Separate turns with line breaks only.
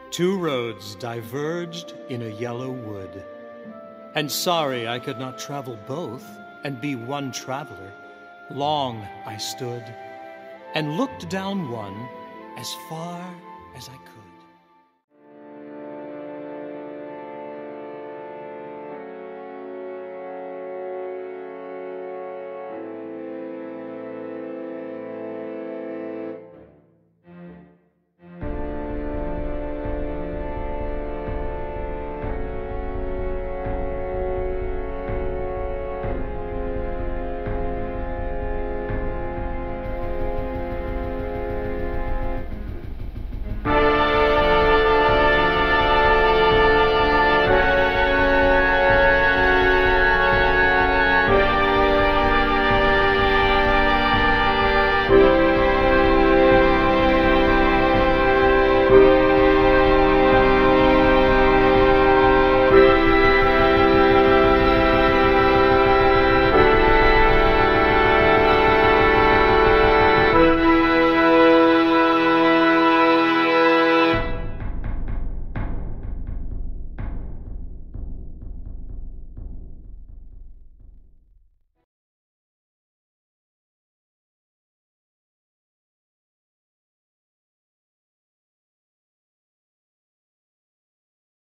Two roads diverged in a yellow wood, and sorry I could not travel both and be one traveler. Long I stood and looked down one as far as I could.